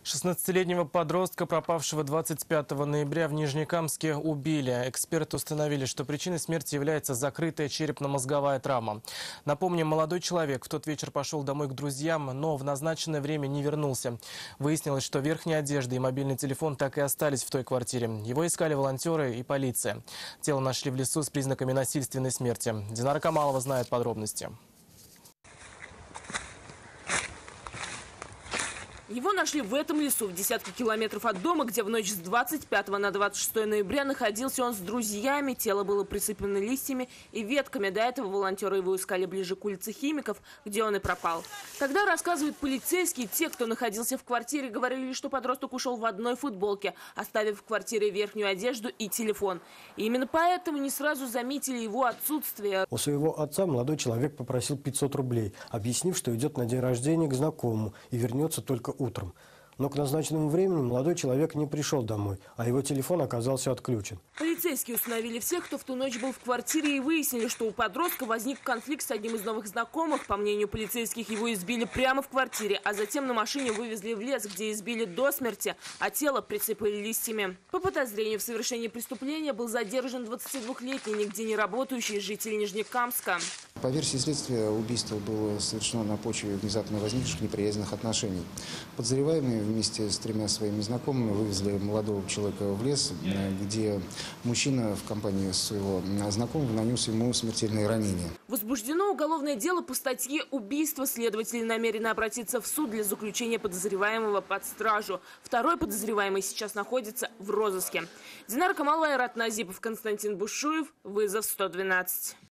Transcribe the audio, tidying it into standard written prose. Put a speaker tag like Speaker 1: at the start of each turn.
Speaker 1: 16-летнего подростка, пропавшего 25 ноября в Нижнекамске, убили. Эксперты установили, что причиной смерти является закрытая черепно-мозговая травма. Напомним, молодой человек в тот вечер пошел домой к друзьям, но в назначенное время не вернулся. Выяснилось, что верхняя одежда и мобильный телефон так и остались в той квартире. Его искали волонтеры и полиция. Тело нашли в лесу с признаками насильственной смерти. Динара Камалова знает подробности.
Speaker 2: Его нашли в этом лесу, в десятке километров от дома, где в ночь с 25 на 26 ноября находился он с друзьями. Тело было присыпано листьями и ветками. До этого волонтеры его искали ближе к улице Химиков, где он и пропал. Тогда, рассказывают полицейские, те, кто находился в квартире, говорили, что подросток ушел в одной футболке, оставив в квартире верхнюю одежду и телефон. И именно поэтому не сразу заметили его отсутствие.
Speaker 3: У своего отца молодой человек попросил 500 рублей, объяснив, что идет на день рождения к знакомому и вернется только утром. Но к назначенному времени молодой человек не пришел домой, а его телефон оказался отключен.
Speaker 2: Полицейские установили всех, кто в ту ночь был в квартире, и выяснили, что у подростка возник конфликт с одним из новых знакомых. По мнению полицейских, его избили прямо в квартире, а затем на машине вывезли в лес, где избили до смерти, а тело присыпали листьями. По подозрению в совершении преступления был задержан 22-летний, нигде не работающий житель Нижнекамска.
Speaker 4: По версии следствия, убийство было совершено на почве внезапно возникших неприязненных отношений. Подозреваемые вместе с 3 своими знакомыми вывезли молодого человека в лес, где мужчина в компании своего знакомого нанес ему смертельные ранения.
Speaker 2: Возбуждено уголовное дело по статье «Убийство». Следователи намерены обратиться в суд для заключения подозреваемого под стражу. Второй подозреваемый сейчас находится в розыске. Динара Камалова, Айрат Назипов, Константин Бушуев. Вызов 112.